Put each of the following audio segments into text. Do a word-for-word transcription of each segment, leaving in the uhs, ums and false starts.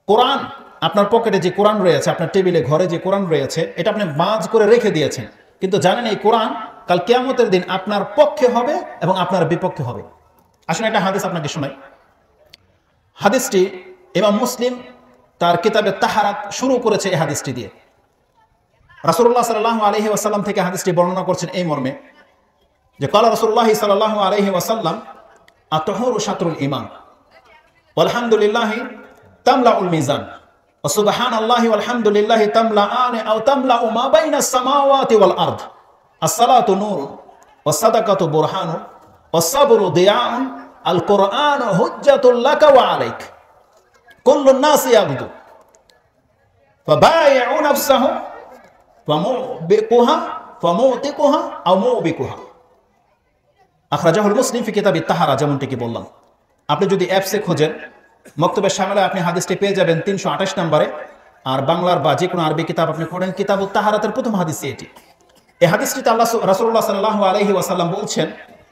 কোরআন আপনার পকেটে যে কোরআন রয়েছে, আপনার টেবিলে ঘরে যে কোরআন রয়েছে, এটা আপনি বাজ করে রেখে দিয়েছেন, কিন্তু জানেন এই কোরআন কাল কিয়ামতের দিন আপনার পক্ষে হবে এবং আপনার বিপক্ষে হবে। আসলে একটা হাদিস আপনাকে শোনাই। হাদিসটি ইমাম মুসলিম তার কিতাবে তাহারাত শুরু করেছে এই হাদিসটি দিয়ে। রাসূলুল্লাহ সাল্লাল্লাহু আলাইহি ওয়াসাল্লাম থেকে হাদিসটি বর্ণনা করছেন এই মর্মে যে ক্বালা রাসূলুল্লাহ সাল্লাল্লাহু আলাইহি ওয়াসাল্লাম আত-তাহুরু শাতরুল ঈমান ওয়ালহামদুলিল্লাহি তামলাউল মিজান ওয়া সুবহানাল্লাহি ওয়ালহামদুলিল্লাহি তামলাআন আও তামলাউ মা বাইনাস সামাওয়াতি ওয়াল আরদ। আস-সালাতু নূরুন ওয়াস সাদাকাতু বুরহানুন ওয়াস সাবরু দিয়াউন আল কোরআন হুজ্জাতুল লাকা ওয়া আলাইক কুল্লুন নাসি ইয়াগদু ফাবাইউ নাফসাহু ফামুবিকুহা ফামুতিকুহা আও মুবিকুহা। আখরাজাহুল মুসলিম ফি কিতাবিত তাহারা, যেমনটি কি বললাম। আপনি যদি অ্যাপসে খোঁজেন মক্তবের সামনে আপনি হাদিসটি পেয়ে যাবেন তিনশো আঠাশ নম্বরে। আর বাংলার বা যে কোনো আরবি কিতাব আপনি খোঁজেন কিতাবুত তাহারাতের প্রথম হাদিসে এটি। এই হাদিসটিতে আল্লাহ রাসূলুল্লাহ সাল্লাল্লাহু আলাইহি ওয়াসাল্লাম বলছেন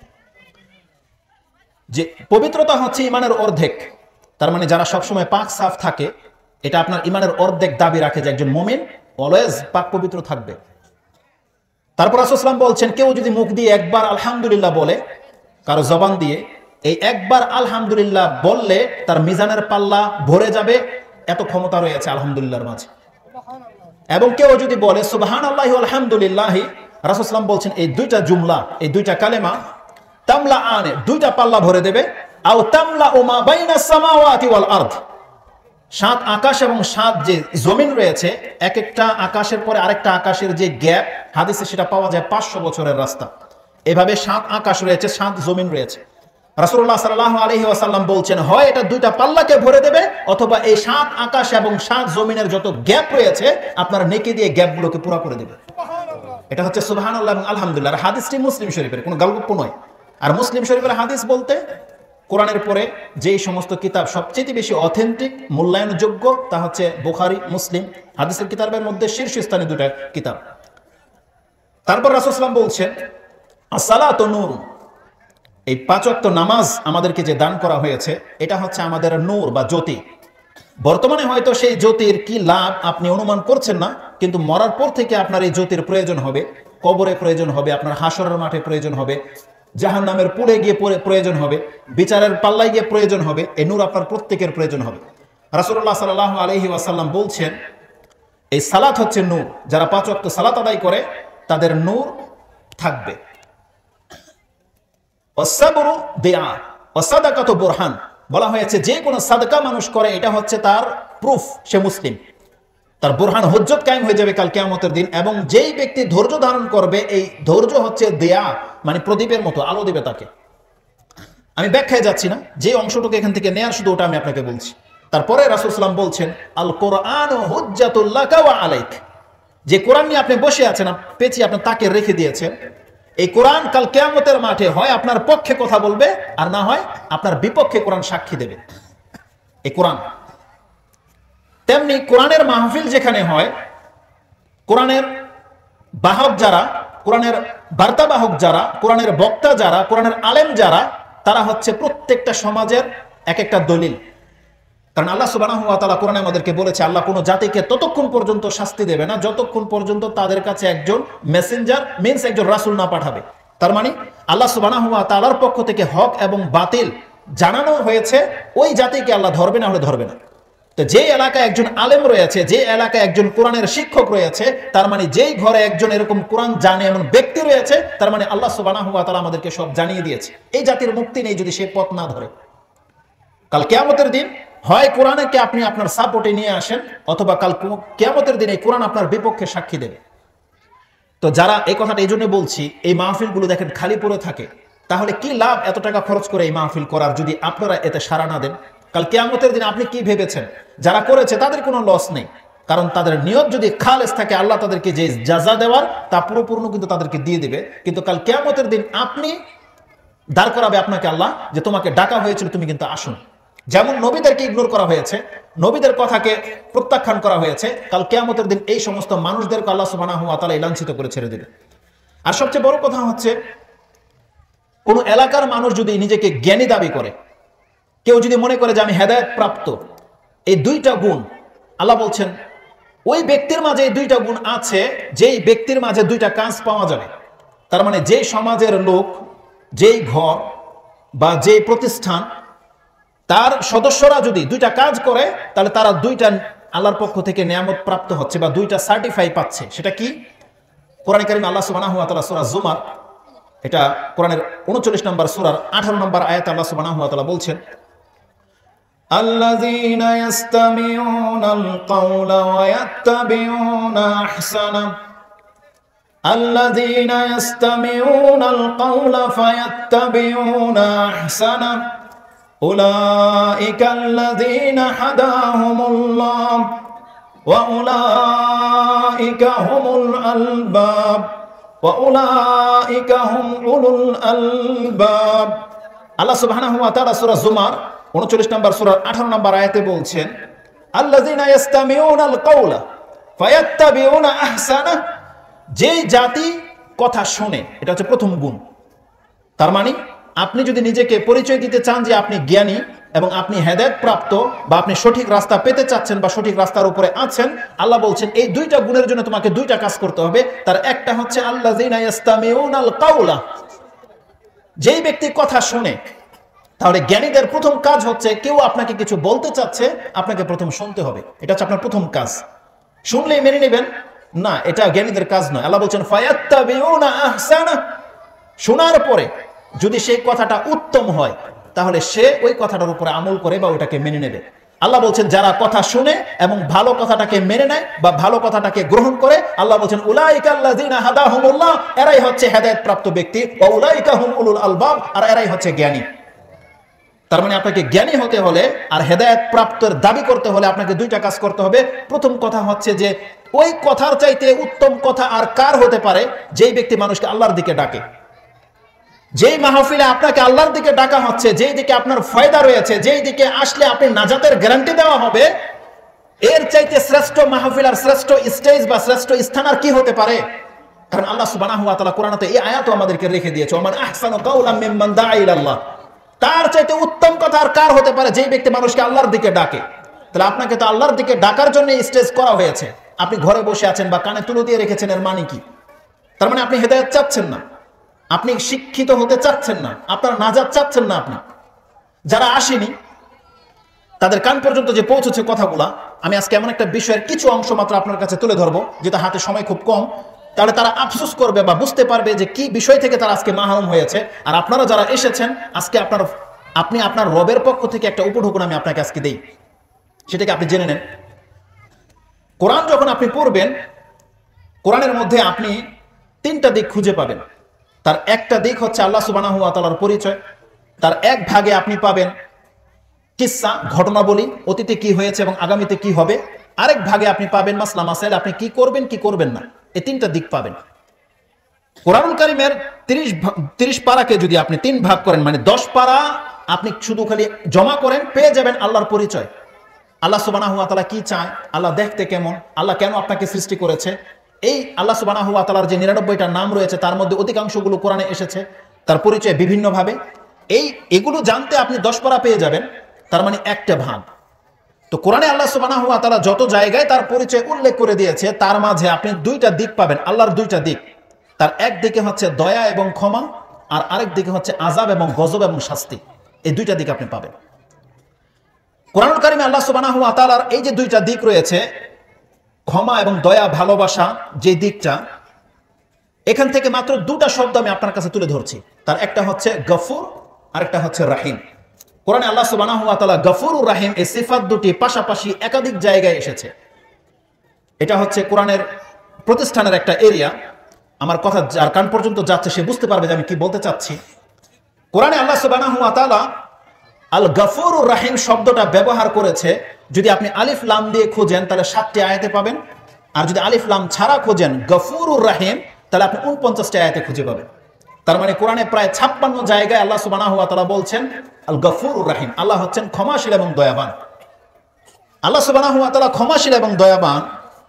যে পবিত্রতা হচ্ছে ইমানের অর্ধেক। তার মানে যারা সবসময় পাক সাফ থাকে, এটা আপনার ইমানের অর্ধেক দাবি রাখে যে একজন মুমিন অলওয়েজ পাক পবিত্র থাকবে। তারপর রাসূল সাল্লাল্লাহু আলাইহি ওয়াসাল্লাম বলছেন কেউ যদি মুখ দিয়ে একবার আলহামদুলিল্লাহ বলে, কারো জবান দিয়ে, এই একবার আলহামদুলিল্লাহ বললে তার মিজানের পাল্লা ভরে যাবে, এত ক্ষমতা রয়েছে আলহামদুলিল্লাহর মাঝে। এবং কেউ যদি বলে সুবহানাল্লাহি ওয়া আলহামদুলিল্লাহি, রাসূল সাল্লাল্লাহু আলাইহি ওয়াসাল্লাম বলছেন এই দুইটা জুমলা, এই দুইটা কালেমা তামলা আনে, দুইটা পাল্লা ভরে দেবে। আও তামলা মা বাইনাস সামাওয়াতি ওয়াল আরদ, সাত আকাশ এবং সাত যে জমিন রয়েছে, এক একটা আকাশের পরে আরেকটা আকাশের যে গ্যাপ, হাদিসে সেটা পাওয়া যায় পাঁচশো বছরের রাস্তা। এভাবে সাত আকাশ রয়েছে, সাত জমিন রয়েছে। রাসূলুল্লাহ সাল্লাল্লাহু আলাইহি ওয়াসাল্লাম বলছেন হয় এটা দুইটা পাল্লাকে ভরে দেবে, অথবা এই সাত আকাশ এবং সাত জমিনের যত গ্যাপ রয়েছে আপনার নেকি দিয়ে গ্যাপগুলোকে পুরো করে দেবে। এটা হচ্ছে সুবহানাল্লাহ এবং আলহামদুলিল্লাহ। আর হাদিসটি মুসলিম শরীফের, কোনো গল্প নয়। আর মুসলিম শরীফের হাদিস বলতে কোরআনের পরে যেই সমস্ত কিতাব সবচেয়ে বেশি অথেন্টিক, মূল্যায়নযোগ্য, তা হচ্ছে বুখারী, মুসলিম। হাদিসের কিতাবের মধ্যে শীর্ষস্থানে দুটা কিতাব। তারপর রাসূল সাল্লাল্লাহু আলাইহি ওয়াসাল্লাম বলছেন আস-সালাতু নূর, এই পাঁচ ওয়াক্ত নামাজ আমাদেরকে যে দান করা হয়েছে এটা হচ্ছে আমাদের নূর বা জ্যোতি। বর্তমানে হয়তো সেই জ্যোতির কি লাভ আপনি অনুমান করছেন না, কিন্তু মরার পর থেকে আপনার এই জ্যোতির প্রয়োজন হবে। কবরে প্রয়োজন হবে, আপনার হাসরের মাঠে প্রয়োজন হবে, জাহান্নামের পুড়ে গিয়ে প্রয়োজন হবে, বিচারের পাল্লায় গিয়ে প্রয়োজন হবে। এই নূর আপনার প্রত্যেকের প্রয়োজন হবে। রাসূলুল্লাহ সাল্লাল্লাহু আলাইহি ওয়াসাল্লাম বলছেন এই সালাত হচ্ছে নূর, যারা পাঁচ ওয়াক্ত সালাত আদায় করে তাদের নূর থাকবে। ওয়াসসাবরু দিয়া ওয়াসাদাকাতু বুরহান, বলা হয়েছে যে কোনো সাদকা মানুষ করে এটা হচ্ছে তার প্রুফ, সে মুসলিম, তার বুরহান হুজ্জত কায়েম হয়ে যাবে কাল কিয়ামতের দিন। এবং যেই ব্যক্তি ধৈর্য ধারণ করবে, এই ধৈর্য হচ্ছে দেয়া, মানে প্রদীপের মতো আলো দিবে তাকে। আমি ব্যাখ্যায় যাচ্ছি না, যে অংশটুকু এখান থেকে নেয়ার শুধু ওটা আমি আপনাকে বলছি। তারপরে রাসূল সাল্লাল্লাহু আলাইহি ওয়াসাল্লাম বলছেন আল কোরআন হুজ্জাতুল লাকা ওয়া আলাইক, যে কোরআন নিয়ে আপনি বসে আছেন, পেঁচি আপনার তাকে রেখে দিয়েছেন, এই কোরআন কাল কিয়ামতের মাঠে হয় আপনার পক্ষে কথা বলবে, আর না হয় আপনার বিপক্ষে কোরআন সাক্ষী দেবে। এই কোরআন তেমনি কোরআনের মাহফিল যেখানে হয়, কোরআনের বাহক যারা, কোরআনের বার্তাবাহক যারা, কোরআনের বক্তা যারা, কোরআনের আলেম যারা, তারা হচ্ছে প্রত্যেকটা সমাজের এক একটা দলিল। কারণ আল্লাহ সুবহানাহু ওয়া তাআলা কোরআনে আমাদেরকে বলেছে আল্লাহ কোনো জাতিকে ততক্ষণ পর্যন্ত শাস্তি দেবে না যতক্ষণ পর্যন্ত তাদের কাছে একজন মেসেঞ্জার মিন্স একজন রাসূল না পাঠাবে। তার মানে আল্লাহ সুবহানাহু ওয়া তাআলার পক্ষ থেকে হক এবং বাতিল জানানো হয়েছে, ওই জাতিকে আল্লাহ ধরবে না হলে ধরবে না। তো যে এলাকায় একজন আলেম রয়েছে, যে এলাকায় একজন কোরআনের শিক্ষক রয়েছে, তার মানে যেই ঘরে একজন এরকম কোরআন জানে এমন ব্যক্তি রয়েছে, তার মানে আল্লাহ সুবহানাহু ওয়া তাআলা আমাদেরকে সব জানিয়ে দিয়েছে। এই জাতির মুক্তি নেই যদি সে পথ না ধরে। কাল কিয়ামতের দিন হয় কোরআনকে আপনি আপনার সাপোর্টে নিয়ে আসেন, অথবা কাল কিয়ামতের দিনে কোরআন আপনার বিপক্ষে সাক্ষী দেবে। তো যারা এই কথাটা এই জন্য বলছি, এই মাহফিলগুলো দেখেন খালি পড়ে থাকে, তাহলে কি লাভ এত টাকা খরচ করে এই মাহফিল করার যদি আপনারা এতে সাড়া না দেন? কাল কিয়ামতের দিন আপনি কি ভেবেছেন যারা করেছে তাদের কোনো লস নেই, কারণ তাদের নিয়ত যদি খালেস থাকে আল্লাহ তাদেরকে যে জাযা দেওয়ার তা পুরোপূর্ণ কিন্তু তাদেরকে দিয়ে দিবে। কিন্তু কাল কিয়ামতের দিন আপনি দাঁড় করাবে আপনাকে আল্লাহ, যে তোমাকে ডাকা হয়েছিল তুমি কিন্তু আসুন। যেমন নবীদেরকে ইগনোর করা হয়েছে, নবীদের কথাকে প্রত্যাখ্যান করা হয়েছে, কাল কিয়ামতের দিন এই সমস্ত মানুষদেরকে আল্লাহ সুবহানাহু ওয়া তাআলা লাঞ্ছিত করে ছেড়ে দেবে। আর সবচেয়ে বড় কথা হচ্ছে, কোন এলাকার মানুষ যদি নিজেকে জ্ঞানী দাবি করে, কেউ যদি মনে করে যে আমি হেদায়েত প্রাপ্ত, এই দুইটা গুণ আল্লাহ বলছেন ওই ব্যক্তির মাঝে এই দুইটা গুণ আছে যেই ব্যক্তির মাঝে দুইটা কাজ পাওয়া যাবে। তার মানে যে সমাজের লোক, যেই ঘর বা যে প্রতিষ্ঠান, তার সদস্যরা যদি দুইটা কাজ করে তাহলে তারা দুইটা আল্লাহর পক্ষ থেকে নিয়ামত প্রাপ্ত হচ্ছে বা দুইটা সার্টিফাই পাচ্ছে। সেটা কি? কোরআনে কারিমে আল্লাহ সুবহানাহু ওয়া তাআলা সূরা জুমার, এটা কোরআনের উনচল্লিশ নম্বর সূরার আঠারো নম্বর আয়াতে আল্লাহ সুবহানাহু ওয়া তাআলা বলছেন, الذين يستمعون القول ويتبعون أحسنه الذين يستمعون القول فيتبعون أحسنه أولئك الذين هداهم الله وأولئك هم الألباب وأولئك هم أولو الألباب। আল্লাহ সুবহানাহু ওয়া তাআলা সূরা জুমার উনচল্লিশ নম্বর সূরার আঠারো নম্বর আয়াতে বলছেন, আল্লাযীনা ইস্তামিউনাল কাওলা ফায়াত্তাবিউনা আহসানা, যে জাতি কথা শোনে, এটা হচ্ছে প্রথম গুণ। তার মানে আপনি যদি নিজেকে পরিচয় দিতে চান যে আপনি জ্ঞানী এবং আপনি হেদায়েত প্রাপ্ত বা আপনি সঠিক রাস্তা পেতে চাচ্ছেন বা সঠিক রাস্তার উপরে আছেন, আল্লাহ বলছেন এই দুইটা গুণের জন্য তোমাকে দুইটা কাজ করতে হবে। তার একটা হচ্ছে আল্লাযীনা ইস্তামিউনাল কাওলা, যেই ব্যক্তি কথা শোনে। তাহলে জ্ঞানীদের প্রথম কাজ হচ্ছে কেউ আপনাকে কিছু বলতে চাচ্ছে, আপনাকে প্রথম শুনতে হবে। এটা হচ্ছে আপনার প্রথম কাজ। শুনলেই মেনে নেবেন না, এটা জ্ঞানীদের কাজ নয়। আল্লাহ বলছেন ফায়াত্তাবিউনা আহসানা, শোনার পরে যদি সেই কথাটা উত্তম হয় তাহলে সে ওই কথাটার উপরে আমল করে বা ওটাকে মেনে নেবে। আল্লাহ বলছেন যারা কথা শুনে এবং ভালো কথাটাকে মেনে নেয় বা ভালো কথাটাকে গ্রহণ করে, আল্লাহ বলছেন উলাইকা আল্লাযীনা হাদাহুমুল্লাহ, এরাই হচ্ছে হেদায়েত প্রাপ্ত ব্যক্তি, ওয়া উলাইকা হুম উলুল আলবাব, আর এরাই হচ্ছে জ্ঞানী। তার মানে আপনাকে জ্ঞানী হতে হলে আর হেদায়েত প্রাপ্তের দাবি করতে হলে আপনাকে দুইটা কাজ করতে হবে। প্রথম কথা হচ্ছে যে ওই কথার চাইতে উত্তম কথা আর কার হতে পারে, যেই ব্যক্তি মানুষকে আল্লাহর দিকে ডাকে। যেই মাহফিলে আপনাকে আল্লাহর দিকে ডাকা হচ্ছে, যেই দিকে আপনার ফায়দা রয়েছে, যেই দিকে আসলে আপনি নাজাতের গ্যারান্টি দেওয়া হবে, এর চাইতে শ্রেষ্ঠ মাহফিল আর শ্রেষ্ঠ স্টেজ বা শ্রেষ্ঠ স্থান আর কি হতে পারে? কারণ আল্লাহ সুবহানাহু ওয়া তাআলা কোরআনে এই আয়াতও আমাদেরকে রেখে দিয়েছে, ওমান আহসানু কাওলাম মিম্মান দাআ ইলাল্লাহ। তার চাইতে উত্তম কথা আর কার হতে পারে, যেই ব্যক্তি মানুষকে আল্লাহর দিকে ডাকে। তাহলে আপনাকে তো আল্লাহর দিকে ডাকার জন্য স্টেজ করা হয়েছে। আপনি ঘরে বসে আছেন বা কানে তুলো দিয়ে রেখেছেন, এর মানে কি? তার মানে আপনি হেদায়েত চাচ্ছেন না, আপনি শিক্ষিত হতে চাচ্ছেন না, আপনার নাজাত চাচ্ছেন না। আপনি যারা আসেনি তাদের কান পর্যন্ত যে পৌঁছেছে কথাগুলা, আমি আজকে এমন একটা বিষয়ের কিছু অংশ মাত্র আপনার কাছে তুলে ধরবো, যেটা হাতে সময় খুব কম। তাহলে তারা আফসোস করবে বা বুঝতে পারবে যে কি বিষয় থেকে তারা আজকে মাহরুম হয়েছে। আর আপনারা যারা এসেছেন আজকে, আপনার আপনি আপনার রবের পক্ষ থেকে একটা উপঢৌকন আমি আপনাকে আজকে দেই, সেটাকে আপনি জেনে নেন। কোরআন যখন আপনি পড়বেন, কোরআনের মধ্যে আপনি তিনটা দিক খুঁজে পাবেন। তার একটা দিক হচ্ছে আল্লাহ সুবহানাহু ওয়া তাআলার পরিচয়। তার এক ভাগে আপনি পাবেন কিসসা, ঘটনাবলী, অতীতে কি হয়েছে এবং আগামীতে কি হবে। আরেক ভাগে আপনি পাবেন মাসলা মাসাইল, আপনি কি করবেন কি করবেন না। এই তিনটা দিক পাবেন। কোরআনুল কারীমের তিরিশ তিরিশ পারাকে যদি আপনি তিন ভাগ করেন, মানে দশ পারা আপনি শুধু খালি জমা করেন, পেয়ে যাবেন আল্লাহর পরিচয়। আল্লাহ সুবহানাহু ওয়া তাআলা কি চায়, আল্লাহ দেখতে কেমন, আল্লাহ কেন আপনাকে সৃষ্টি করেছে। এই আল্লাহ সুবহানাহু ওয়া তাআলার যে নিরানব্বইটা নাম রয়েছে তার মধ্যে অধিকাংশগুলো কোরআনে এসেছে, তার পরিচয় বিভিন্নভাবে। এই এগুলো জানতে আপনি দশ পারা পেয়ে যাবেন, তার মানে একটা ভাগ। তো কোরআনে আল্লাহ সুবহানাহু ওয়া তাআলা যত জায়গায় তার পরিচয় উল্লেখ করে দিয়েছে, তার মাঝে আপনি দুইটা দিক পাবেন, আল্লাহর দুইটা দিক। তার এক দিকে হচ্ছে দয়া এবং ক্ষমা, আর আরেক দিকে হচ্ছে আযাব এবং গজব এবং শাস্তি। এই দুইটা দিক আপনি পাবেন কোরআনুল কারীমে। আল্লাহ সুবহানাহু ওয়া তাআলার এই যে দুইটা দিক রয়েছে, ক্ষমা এবং দয়া, ভালোবাসা, যে দিকটা, এখান থেকে মাত্র দুটা শব্দ আমি আপনার কাছে তুলে ধরছি। তার একটা হচ্ছে গফুর, আরেকটা হচ্ছে রাহিম। কোরআনে আল্লাহ সুবহানাহু ওয়া তাআলা গফুর ও রাহিম এই সিফাত দুটি পাশাপাশি একাধিক জায়গায় এসেছে। এটা হচ্ছে কোরআনের প্রতিষ্ঠানের একটা এরিয়া। আমার কথা যার কান পর্যন্ত যাচ্ছে সে বুঝতে পারবে যে আমি কি বলতে চাচ্ছি। কোরআনে আল্লাহ সুবহানাহু ওয়া তাআলা আল গফুর ও রাহিম শব্দটা ব্যবহার করেছে। যদি আপনি আলিফ লাম দিয়ে খোঁজেন তাহলে সাতটি আয়াতে পাবেন, আর যদি আলিফ লাম ছাড়া খোঁজেন গফুর ও রাহিম তাহলে আপনি উনপঞ্চাশটি আয়াতে খুঁজে পাবেন। তার মানে কোরআনে প্রায় ছাপ্পান্ন জায়গায় আল্লাহ সুবহানাহু ওয়া তাআলা বলছেন আল গফুর ও রাহিম। আল্লাহ হচ্ছেন ক্ষমাশীল এবং দয়াবান। আল্লাহ সুবহানাহু ওয়া তাআলা ক্ষমাশীল এবং দয়াবান,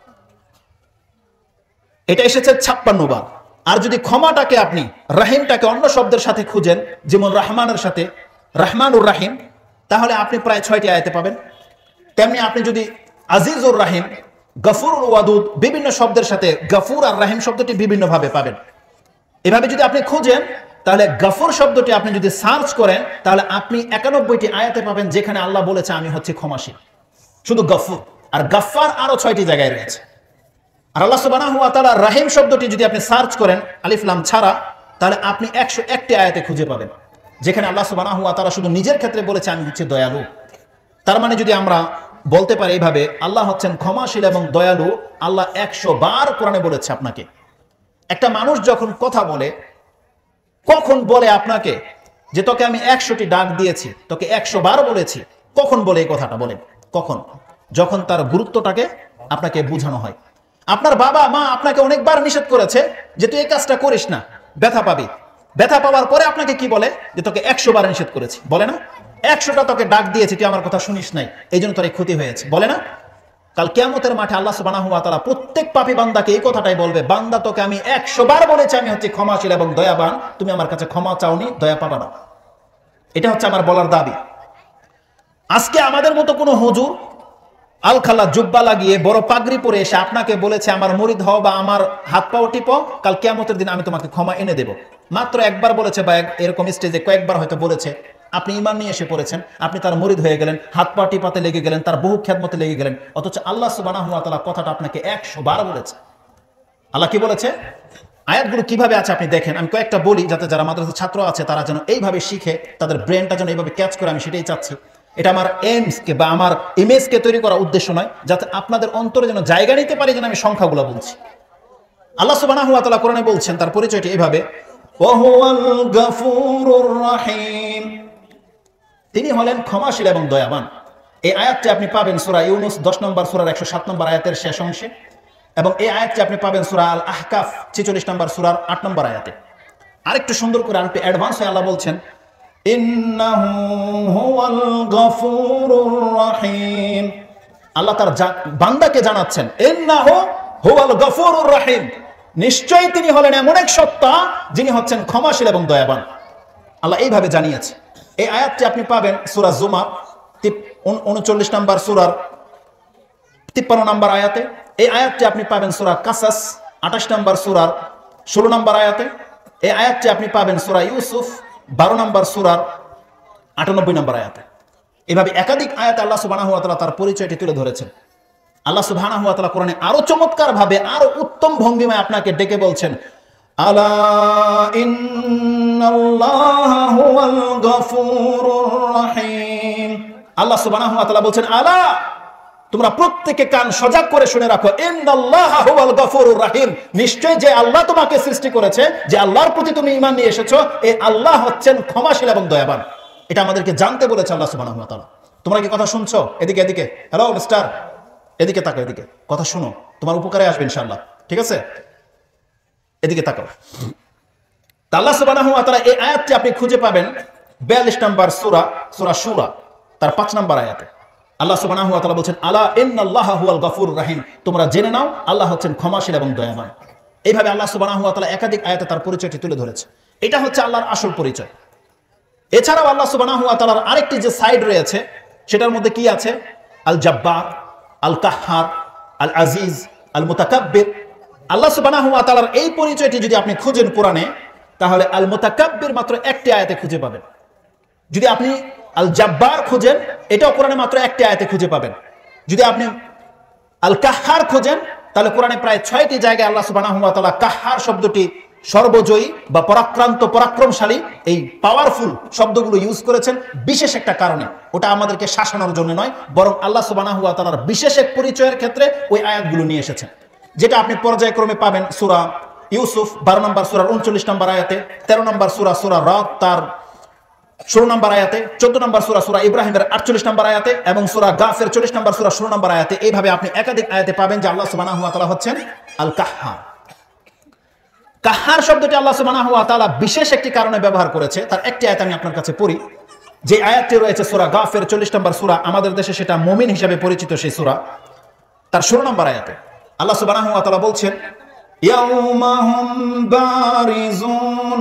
এটা এসেছে ছাপ্পান্ন বার। আর যদি ক্ষমাটাকে আপনি রাহিমটাকে অন্য শব্দের সাথে খুঁজেন, যেমন রহমানের সাথে রহমানুর রাহিম, তাহলে আপনি প্রায় ছয়টি আয়াতে পাবেন। তেমনি আপনি যদি আজিজুর রাহিম, গফুরুল ওয়াদুদ বিভিন্ন শব্দের সাথে গফুর আর রাহিম শব্দটি বিভিন্নভাবে পাবেন। এভাবে যদি আপনি খুঁজেন তাহলে গফুর শব্দটি আপনি যদি সার্চ করেন তাহলে আপনি একানব্বইটি আয়াতে পাবেন যেখানে আল্লাহ বলেছে আমি হচ্ছে ক্ষমাশীল, শুধু গফুর। আর গফফার আরো ছয়টি জায়গায় রয়েছে। আর আল্লাহ সুবহানাহু ওয়া তাআলা রাহিম শব্দটি যদি আপনি সার্চ করেন আলিফ লাম ছাড়া তাহলে আপনি একশো একটি আয়াতে খুঁজে পাবেন যেখানে আল্লাহ সুবহানাহু ওয়া তাআলা শুধু নিজের ক্ষেত্রে বলেছে আমি হচ্ছে দয়ালু। তার মানে যদি আমরা বলতে পারি এইভাবে আল্লাহ হচ্ছেন ক্ষমাশীল এবং দয়ালু, আল্লাহ একশো বার কোরআনে বলেছে আপনাকে। একটা মানুষ যখন কথা বলে কখন বলে আপনাকে যে তোকে আমি একশোটি ডাক দিয়েছি, তোকে একশো বার বলেছি, কখন বলে এই কথাটা বলেন? কখন? যখন তার গুরুত্বটাকে আপনাকে বোঝানো হয়। আপনার বাবা মা আপনাকে অনেকবার নিষেধ করেছে যে তুই এই কাজটা করিস না, ব্যথা পাবি। ব্যথা পাওয়ার পরে আপনাকে কি বলে? যে তোকে একশো বার নিষেধ করেছি, বলে না? একশোটা তোকে ডাক দিয়েছি, তুই আমার কথা শুনিস নাই, এই জন্য তোর এই ক্ষতি হয়েছে, বলে না? কাল কিয়ামতের মাঠে আল্লাহ সুবহানাহু ওয়া তাআলা প্রত্যেক পাপী বান্দাকে এই কথাটাই বলবে, বান্দা তোকে আমি একশো বার বলেছি আমি হচ্ছে ক্ষমাশীল এবং দয়াবান, তুমি আমার কাছে ক্ষমা চাওনি, দয়া পাবা না। এটা হচ্ছে আমার বলার দাবি। আজকে আমাদের মতো কোনো হুজুর আলখাল্লা জুব্বা লাগিয়ে বড় পাগড়ি পরে এসে আপনাকে বলেছে আমার মুরিদ হও বা আমার হাত পাও টিপো, কাল কিয়ামতের দিন আমি তোমাকে ক্ষমা এনে দেব। মাত্র একবার বলেছে বা এরকম স্টেজে কয়েকবার হয়তো বলেছে, আপনি ঈমান নিয়ে এসে পড়েছেন, আপনি তার মুরিদ হয়ে গেলেন, হাত পা টিপাতে লেগে গেলেন, তার বহু খেদমতে লেগে গেলেন, অথচ আল্লাহ সুবহানাহু ওয়া তাআলা কথাটা আপনাকে একশো বার বলেছে। আল্লাহ কি বলেছে? আয়াতগুলো কিভাবে আছে আপনি দেখেন। আমি কয়েকটা বলি যাতে যারা মাদ্রাসার ছাত্র আছে তারা যেন এইভাবে শিখে, তাদের ব্রেনটা যেন এইভাবে ক্যাচ করে, আমি সেটাই চাচ্ছি। এটা আমার এইমসকে বা আমার ইমেজকে তৈরি করার উদ্দেশ্য নয়, যাতে আপনাদের অন্তরে যেন জায়গা নিতে পারি যেন আমি সংখ্যাগুলো বলছি। আল্লাহ সুবহানাহু ওয়া তাআলা কোরআনে বলছেন, তার পরিচয়টি এইভাবে, ওয়া হুয়াল গফুরুর রহিম, তিনি হলেন ক্ষমাশীল এবং দয়াবান। এই আয়াতটি আপনি পাবেন সূরা ইউনূস দশ নম্বর সূরার একশো সাত নম্বর আয়াতের শেষ অংশে, এবং এই আয়াতটি আপনি পাবেন সূরা আল আহকাফ ছেচল্লিশ নম্বর সূরার আট নম্বর আয়াতে। আরেকটু সুন্দর করে আরেকটু অ্যাডভান্স হয়ে আল্লাহ বলছেন, ইন্নাহু হুয়াল গফুরুর রহিম, আল্লাহ তার বান্দাকে জানাচ্ছেন ইন্নাহু হুয়াল গফুরুর রহিম, নিশ্চয়ই তিনি হলেন এমন এক সত্তা যিনি হচ্ছেন ক্ষমাশীল এবং দয়াবান। আল্লাহ এইভাবে জানিয়েছে। এই আয়াতটি আপনি পাবেন সূরা জুমার উনচল্লিশ নম্বর সূরার তিপ্পান্ন নম্বর আয়াতে। এই আয়াতটি আপনি পাবেন সূরা কাসাস আঠাশ নম্বর সূরার ষোলো নম্বর আয়াতে। এই আয়াতটি আপনি পাবেন সূরা ইউসুফ বারো নম্বর সূরার আটানব্বই নম্বর আয়াতে। এভাবে একাধিক আয়াতে আল্লাহ সুবহানাহু ওয়া তাআলা তার পরিচয়টি তুলে ধরেছেন। আল্লাহ সুবহানাহু ওয়া তাআলা কোরআনে আরো চমৎকার ভাবে আরো উত্তম ভঙ্গিমায় আপনাকে ডেকে বলছেন, আলা ইন্নাল্লাহা হুয়াল গফুরুর রহিম। আল্লাহ সুবহানাহু ওয়া তাআলা বলছেন, আলা, তোমরা প্রত্যেকে কান সজাগ করে শুনে রাখো, ইন্নাল্লাহা হুয়াল গফুরুর রহিম, নিশ্চয় যে আল্লাহ তোমাকে সৃষ্টি করেছে, যে আল্লাহর প্রতি তুমি ঈমান নিয়ে এসেছো, এই আল্লাহ হচ্ছেন ক্ষমাশীল এবং দয়াবান। এটা আমাদেরকে জানতে বলেছে আল্লাহ সুবহানাহু ওয়া তাআলা। তোমরা কি কথা শুনছো? এদিকে এদিকে, হ্যালো মিস্টার, এদিকে তাকাও, এদিকে কথা শুনো, তোমার উপকারে আসবে ইনশাআল্লাহ, ঠিক আছে? এদিকে তাকাও। আল্লাহ সুবহানাহু ওয়া তাআলা এই আয়াতটি আপনি খুঁজে পাবেন বিয়াল্লিশ নম্বর সূরা, সূরা শুরা তার পাঁচ নম্বর আয়াতে। আল্লাহ সুবহানাহু ওয়া তাআলা বলেন, আলা ইন্নাল্লাহা হুয়াল গফুরুর রহিম, তোমরা জেনে নাও আল্লাহ হচ্ছেন ক্ষমাশীল এবং দয়াবান। এইভাবে আল্লাহ সুবহানাহু ওয়া তাআলা একাধিক আয়াতে তার পরিচয়টি তুলে ধরেছে। এটা হচ্ছে আল্লাহর আসল পরিচয়। এছাড়াও আল্লাহ সুবহানাহু ওয়া তাআলার আরেকটি যে সাইড রয়েছে সেটার মধ্যে কি আছে? আল জাব্বার, আল কাহ্হার, আল আজিজ, আল মুতাকাব্বির। আল্লাহ সুবহানাহু ওয়া তাআলার এই পরিচয়টি যদি আপনি খুঁজেন কোরআনে, তাহলে আল মুতাকাব্বির মাত্র একটি আয়াতে খুঁজে পাবেন। যদি আপনি আল জাব্বার খুঁজেন, এটাও কোরআনে মাত্র একটি আয়াতে খুঁজে পাবেন। যদি আপনি আল কাহ্হার খুঁজেন, তাহলে কোরআনে প্রায় ছয়টি জায়গায় আল্লাহ সুবহানাহু ওয়া তাআলা কাহ্হার শব্দটি সর্বজয়ী বা পরাক্রান্ত, পরাক্রমশালী, এই পাওয়ারফুল শব্দগুলো ইউজ করেছেন বিশেষ একটা কারণে। ওটা আমাদেরকে শাসানোর জন্য নয়, বরং আল্লাহ সুবহানাহু ওয়া তাআলার বিশেষ এক পরিচয়ের ক্ষেত্রে ওই আয়াতগুলো নিয়ে এসেছেন, যেটা আপনি পর্যায়ক্রমে পাবেন সূরা ইউসুফ বারো নম্বর সূরার উনচল্লিশ নম্বর আয়াতে, তেরো নম্বর সূরা সূরা রাদ তার ষোলো নম্বর আয়াতে, চোদ্দ নম্বর সূরা সূরা ইব্রাহিমের আটচল্লিশ নম্বর আয়াতে এবং সূরা গাফের চল্লিশ নম্বর সূরা ষোলো নম্বর আয়াতে। এইভাবে আপনি একাধিক আয়াতে পাবেন যে আল্লাহ সুবহানাহু ওয়া তাআলা হচ্ছেন আল কাহ্হার। কাহ্হার শব্দটি আল্লাহ সুবহানাহু ওয়া তাআলা বিশেষ একটি কারণে ব্যবহার করেছে। তার একটি আয়াত আমি আপনার কাছে পড়ি, যে আয়াতটি রয়েছে সূরা গাফের চল্লিশ নম্বর সূরা, আমাদের দেশে সেটা মুমিন হিসেবে পরিচিত সেই সূরা, তার ষোলো নম্বর আয়াতে আল্লাহ সুবহানাহু ওয়া তাআলা বলছেন, ইয়াউমা হুম বারিজুন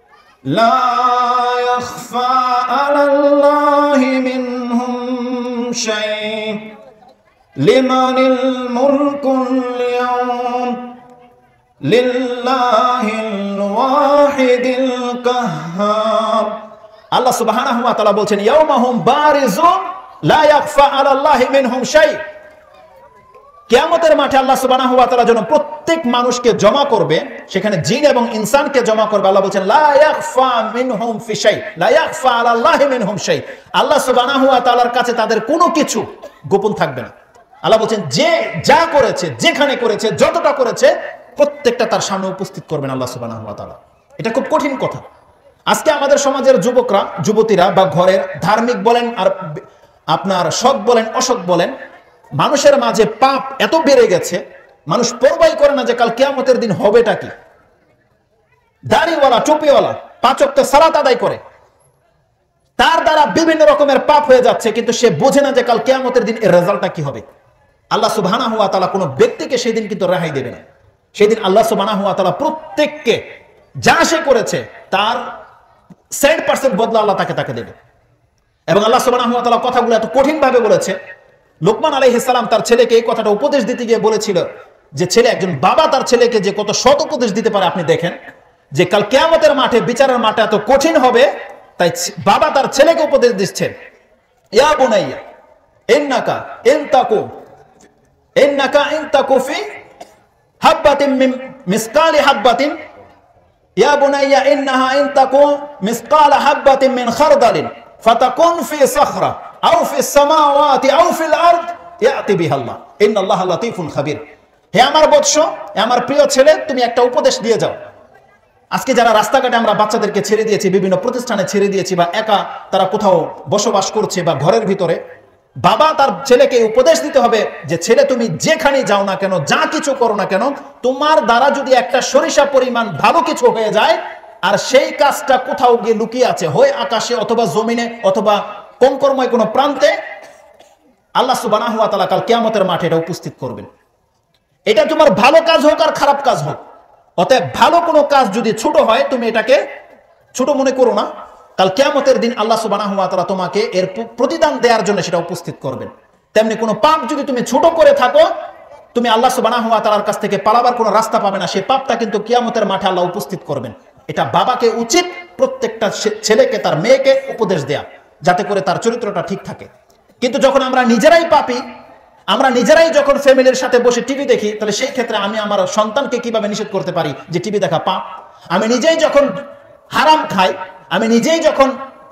লা ইয়াখফা আলাল্লাহি মিনহুম শাই লিমানিল মুলকুল ইয়াউম লিল্লাহিল ওয়াহিদিল কাহ্হার। আল্লাহ সুবহানাহু ওয়া তাআলা বলছেন ইয়াউমাহুম বারিজুন লা ইয়াখফা আলাল্লাহি মিনহুম শাই। কিয়ামতের মাঠে আল্লাহ সুবহানাহু ওয়া তাআলা যখন প্রত্যেক মানুষকে জমা করবে, সেখানে জিন এবং ইনসানকে জমা করবে, আল্লাহ বলেন লা ইয়াখফা মিনহুম ফি শাই লা ইয়াখফা আলাল্লাহি মিনহুম শাই। আল্লাহ সুবহানাহু ওয়া তাআলার কাছে তাদের কোনো কিছু গোপন থাকবে না। আল্লাহ বলেন যে যা করেছে, যেখানে করেছে, যতটা করেছে, প্রত্যেকটা তার সামনে উপস্থিত করবেন আল্লাহ সুবহানাহু ওয়া তাআলা। এটা খুব কঠিন কথা। আজকে আমাদের সমাজের যুবকরা, যুবতীরা বা ঘরের ধার্মিক বলেন আর আপনার সৎ বলেন অসৎ বলেন, মানুষের মাঝে পাপ এত বেড়ে গেছে, মানুষ পরবাই করে না যে কাল কিয়ামতের দিন হবেটা কি। দাড়িওয়ালা, টুপিওয়ালা পাঁচ ওয়াক্ত সালাত আদায় করে, তার দ্বারা বিভিন্ন রকমের পাপ হয়ে যাচ্ছে, কিন্তু সে বোঝে না যে কাল কিয়ামতের দিন এর রেজাল্টটা কি হবে। আল্লাহ সুবহানাহু ওয়া তাআলা কোনো ব্যক্তিকে সেই দিন কিন্তু রেহাই দেবে না। সেই দিন আল্লাহ সুবহানাহু ওয়া তাআলা প্রত্যেককে যা সে করেছে তার সেভেন্টি পার্সেন্ট বদলা আল্লাহ তাকে তাকে দেবে। এবং আল্লাহ সুবহানাহু ওয়া তাআলা কথাগুলো এত কঠিন ভাবে বলেছে। লোকমান আলাইহিস সালাম তার ছেলেকে এই কথাটা উপদেশ দিতে গিয়ে বলেছিল যে ছেলে, একজন বাবা তার ছেলেকে যে কত সৎ উপদেশ দিতে পারে আপনি দেখেন, যে কাল কিয়ামতের মাঠে, বিচারের মাঠে এত কঠিন হবে, তাই বাবা তার ছেলেকে উপদেশ দিচ্ছেন ইয়া বুনাইয়া ইন্নাকা ইনতাকু ইন্নাকা ইনতাকু ফি হাববাতিন মিন মিসকালি হাববাতিন ইয়া বুনাইয়া ইন্নাহা ইনতাকু মিসকালা হাববাতিন মিন খারদালিন ফাতাকুন ফি সাখরা আও ফিস সামাওয়াতি আও ফিল আরদ ইয়াতি বিহাল্লাহ ইন্নাল্লাহা লাতীফুন খাবীর। হে আমার বৎস, হে আমার প্রিয় ছেলে, তুমি একটা উপদেশ দিয়ে যাও। আজকে যারা রাস্তাঘাটে আমরা বাচ্চাদেরকে ছেড়ে দিয়েছি, বিভিন্ন প্রতিষ্ঠানে ছেড়ে দিয়েছি, বা একা তারা কোথাও বসবাস করছে বা ঘরের ভিতরে, বাবা তার ছেলেকে উপদেশ দিতে হবে যে ছেলে, তুমি যেখানে যাও না কেন, যা কিছু করো না কেন, তোমার দ্বারা যদি একটা সরিষা পরিমাণ ভালো কিছু হয়ে যায়, আর সেই কাজটা কোথাও গিয়ে লুকিয়ে আছে, হয় আকাশে অথবা জমিনে অথবা কঙ্করময় কোনো প্রান্তে, আল্লাহ সুবহানাহু ওয়া তাআলা কাল কিয়ামতের মাঠে এটা উপস্থিত করবেন। এটা তোমার ভালো কাজ হোক আর খারাপ কাজ হোক। অতএব ভালো কোনো কাজ যদি ছোট হয়, তুমি এটাকে ছোট মনে করো না। কাল কিয়ামতের দিন আল্লাহ সুবহানাহু ওয়া তাআলা তোমাকে এর প্রতিদান দেওয়ার জন্য সেটা উপস্থিত করবেন। তেমনি কোনো পাপ যদি তুমি ছোট করে থাকো, তুমি আল্লাহ সুবহানাহু ওয়া তাআলার কাছ থেকে পালাবার কোনো রাস্তা পাবে না। সেই পাপটা কিন্তু কিয়ামতের মাঠে আল্লাহ উপস্থিত করবেন। এটা বাবাকে উচিত প্রত্যেকটা ছেলেকে, তার মেয়েকে উপদেশ দেয়া, যাতে করে তার চরিত্রটা ঠিক থাকে। কিন্তু যখন আমরা নিজেরাই পাপী, আমরা নিজেরাই যখন ফ্যামিলির সাথে বসে টিভি দেখি, তাহলে সেই ক্ষেত্রে আমি আমার সন্তানকে কিভাবে নিষেধ করতে পারি যে টিভি দেখা পাপ? আমি নিজেই যখন হারাম খাই, আমি নিজেই যখন